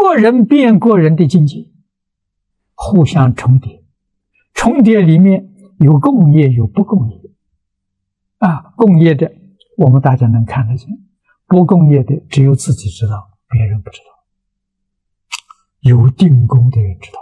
个人变个人的境界，互相重叠，重叠里面有共业，有不共业。共业的我们大家能看得见，不共业的只有自己知道，别人不知道。有定功的人知道。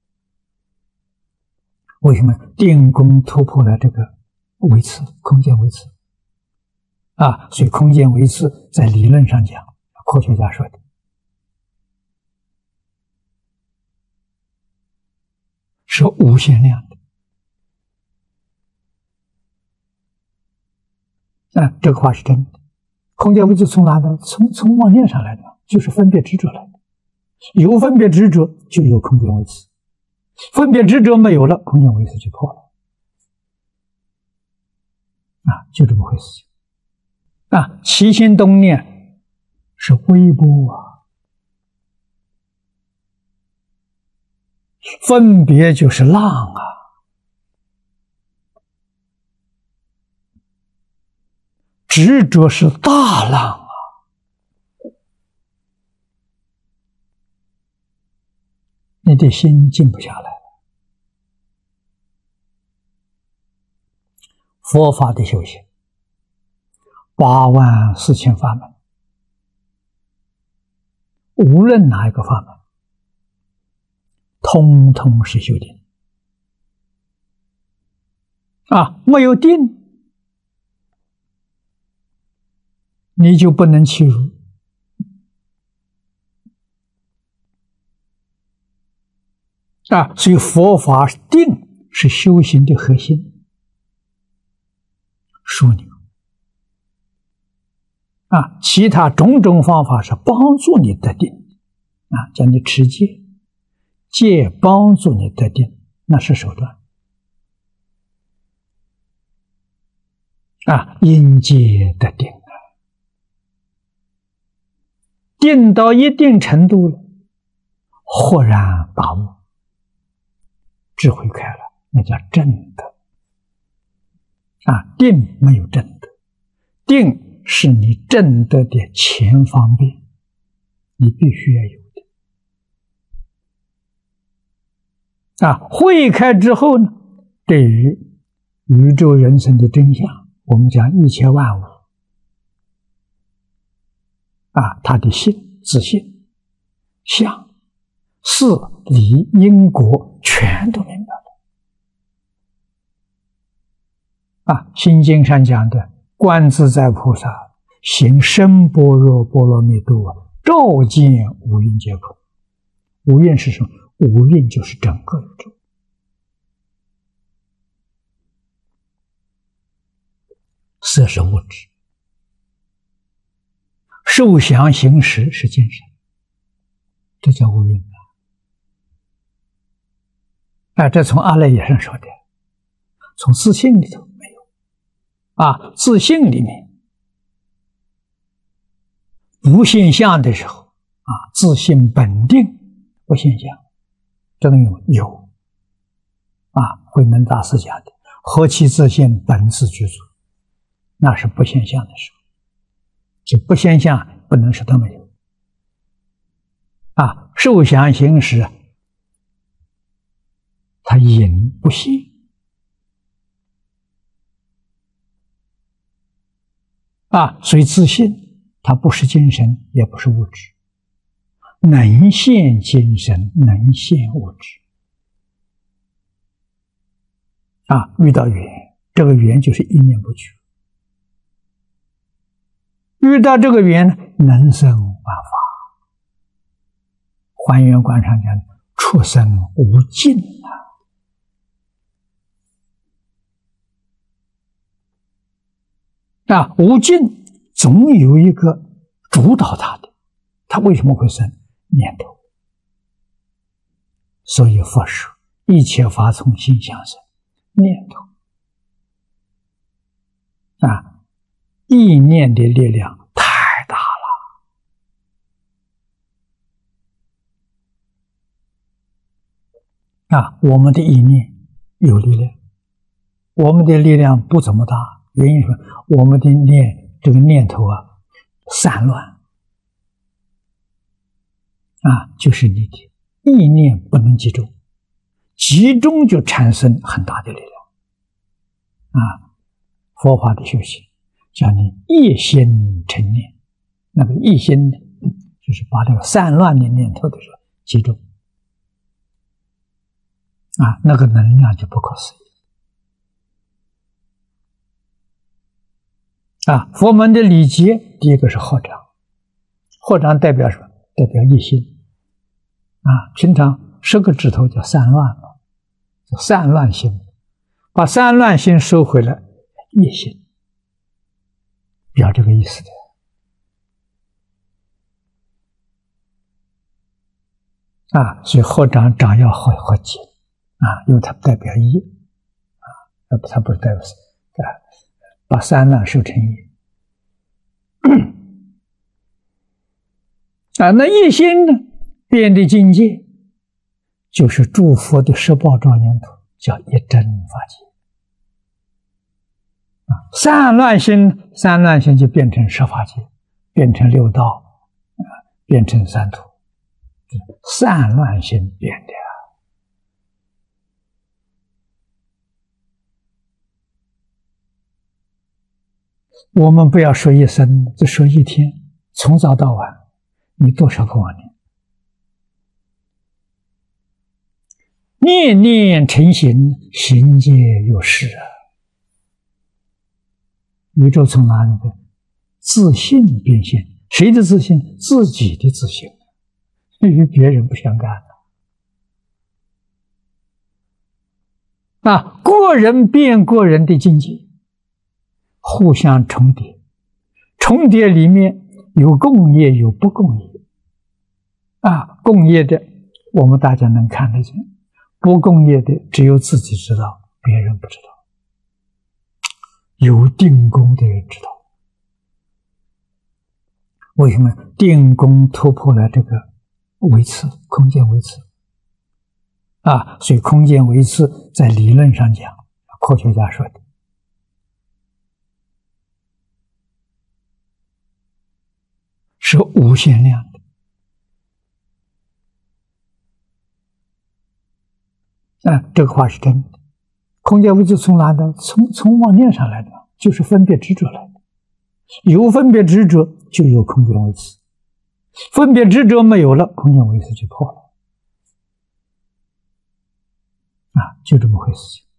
为什么定功突破了这个维次，空间维次？所以空间维次在理论上讲，科学家说的是无限量的。这个话是真的。空间维次从哪来的？从妄念上来的，就是分别执着来的。有分别执着，就有空间维次。分别执着没有了，空间维次就破了。就这么回事情。起心动念是微波分别就是浪执着是大浪你的心静不下来了。佛法的修行84000法门，无论哪一个法门，通通是修定。没有定，你就不能契入。所以佛法定是修行的核心。枢纽。其他种种方法是帮助你得定，叫你持戒，戒帮助你得定，那是手段。因戒得定，定到一定程度了，豁然大悟，智慧开了，那叫正德。定没有正德，定是你正德的前方便，你必须要有的。慧开之后呢，对于宇宙人生的真相，我们讲一切万物，他的性、自性、相、事、理、因果全都明白了。心经上讲的观自在菩萨行深般若波罗蜜多，照见五蕴皆空。五蕴是什么？五蕴就是整个宇宙。色是物质，受想行识是精神，这叫五蕴。这从阿赖耶上说的，从自性里头没有。自性里面不现象的时候，自性本定不现象，这个有。慧能大师讲的，何其自性本自具足，那是不现象的时候。这不现象不能说它没有。受想行识，它隐不现。所以自性它不是精神，也不是物质，能现精神，能现物质。遇到缘，这个缘就是一念不去。遇到这个缘，能生万法。还原观上讲，出生无尽无尽总有一个主导它的，它为什么会生？念头。所以佛说一切法从心想生，念头。意念的力量太大了。我们的意念有力量，我们的力量不怎么大，原因是我们的这个念头散乱， 就是你的意念不能集中，集中就产生很大的力量。佛法的修行叫你一心成念，那个一心呢，就是把这个散乱的念头的时候集中，那个能量就不可思议。佛门的礼节，第一个是合掌，合掌代表什么？代表一心。平常10个指头叫散乱嘛，叫散乱心，把散乱心收回来，一心，表这个意思的。所以合掌掌要合紧，因为它代表一，它不是代表把散乱收成一。那一心呢，变的境界就是诸佛的十报庄严土，叫一真法界。散乱心就变成十法界，变成六道，变成三土，散乱心变的。我们不要说一生，就说一天，从早到晚，你多少个妄念？念念成形，形界有事宇宙从哪里来？自信变现。谁的自信？自己的自信，与别人不相干个人变个人的境界，互相重叠，重叠里面有共业有不共业。共业的我们大家能看得见，不共业的只有自己知道，别人不知道。有定功的人知道。为什么？定功突破了这个维次，空间维次。所以空间维次在理论上讲，科学家说的，是无限量的。这个话是真的。空间维次从哪来？从妄念上来的，就是分别执着来的。有分别执着，就有空间维次；分别执着没有了，空间维次就破了。就这么回事情。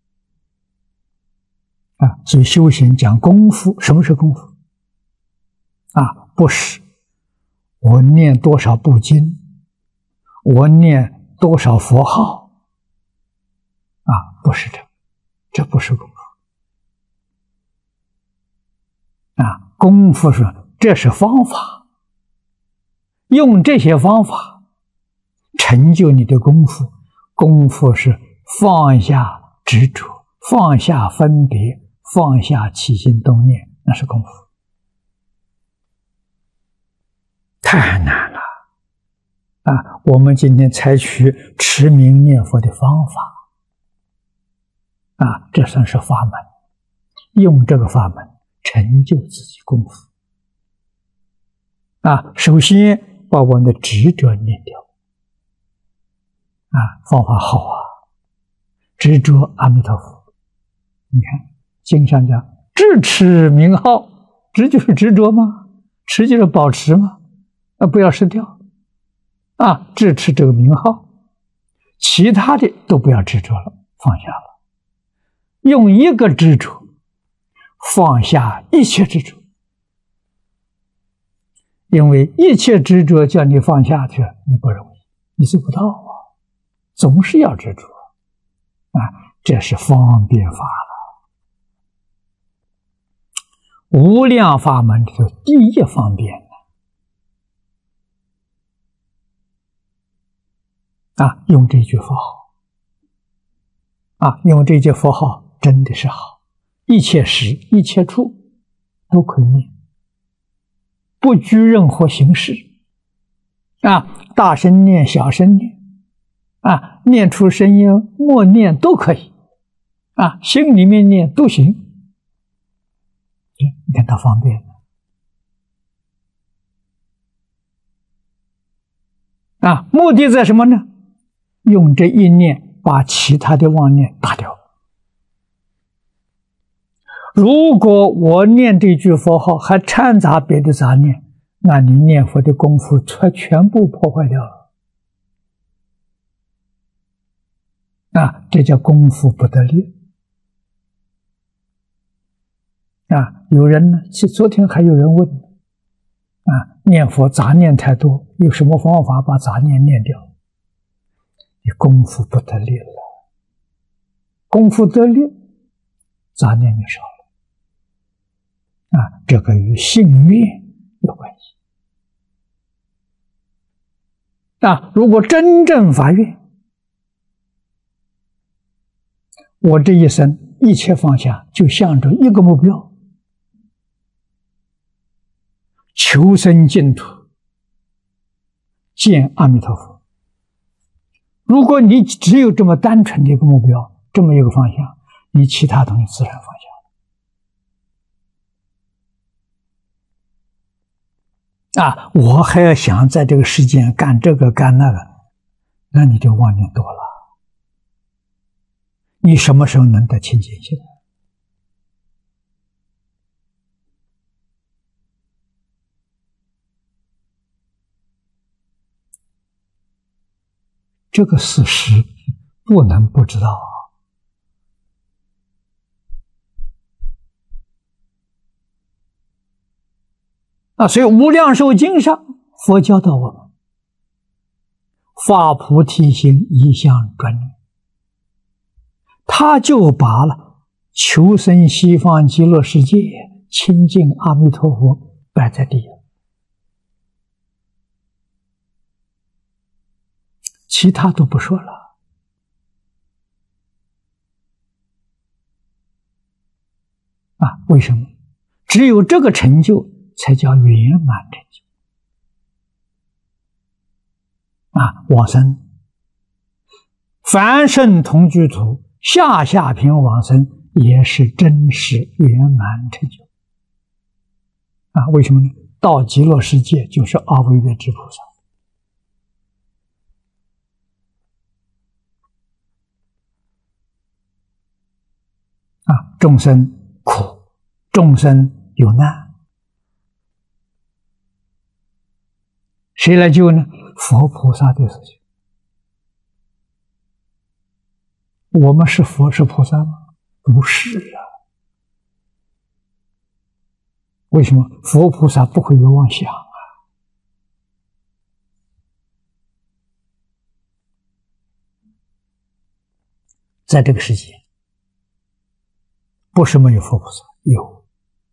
所以修行讲功夫，什么是功夫？不是我念多少部经，我念多少佛号，不是这不是功夫。功夫是这是方法，用这些方法成就你的功夫。功夫是放下执着，放下分别，放下起心动念，那是功夫。太难了我们今天采取持名念佛的方法这算是法门，用这个法门成就自己功夫首先把我们的执着念掉方法好执着阿弥陀佛。你看经上讲执持名号，执就是执着吗？持就是保持吗？不要失掉执持这个名号，其他的都不要执着了，放下了，用一个执着放下一切执着。因为一切执着叫你放下去，你不容易，你做不到总是要执着这是方便法了。无量法门里头第一方便用这句佛号用这句佛号真的是好，一切时一切处都可以念，不拘任何形式大声念小声念念出声音默念都可以心里面念都行。你看它方便目的在什么呢？用这一念把其他的妄念打掉。如果我念这句佛号还掺杂别的杂念，那你念佛的功夫全部破坏掉了。这叫功夫不得力。有人呢，昨天还有人问，念佛杂念太多，有什么方法把杂念念掉？你功夫不得力了，功夫得力，杂念就少了。这个与信愿有关系。如果真正发愿，我这一生一切放下，就向着一个目标，求生净土，见阿弥陀佛。如果你只有这么单纯的一个目标，这么一个方向，你其他东西自然放下。我还要想在这个世间干这个干那个，那你就妄念多了。你什么时候能得清净心？这个事实不能不知道所以《无量寿经》上佛教导我们，发菩提心，一向专念，他就把了求生西方极乐世界、亲近阿弥陀佛摆在第一，其他都不说了。为什么？只有这个成就才叫圆满成就。往生，凡圣同居土，下下品往生也是真实圆满成就。为什么呢？到极乐世界就是阿惟越致菩萨。众生苦，众生有难，谁来救呢？佛菩萨的事情。我们是佛是菩萨吗？不是为什么？佛菩萨不会有妄想在这个世界不是没有佛菩萨，有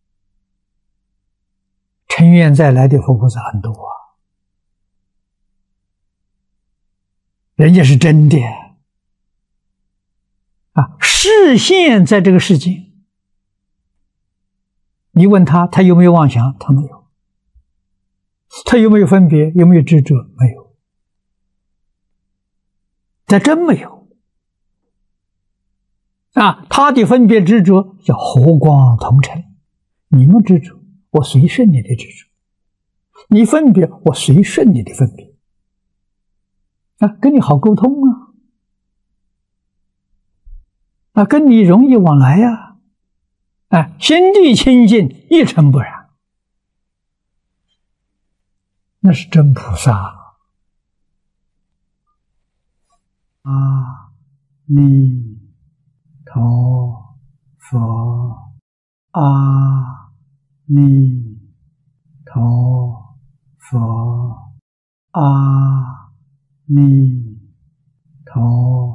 成愿再来的佛菩萨很多人家是真的示现在这个世界。你问他有没有妄想？他没有。他有没有分别？有没有执着？没有。他真没有他的分别执着叫和光同尘。你们执着，我随顺你的执着；你分别，我随顺你的分别。跟你好沟通跟你容易往来心地清净，一尘不染，那是真菩萨。阿弥陀佛，阿弥陀佛，阿弥陀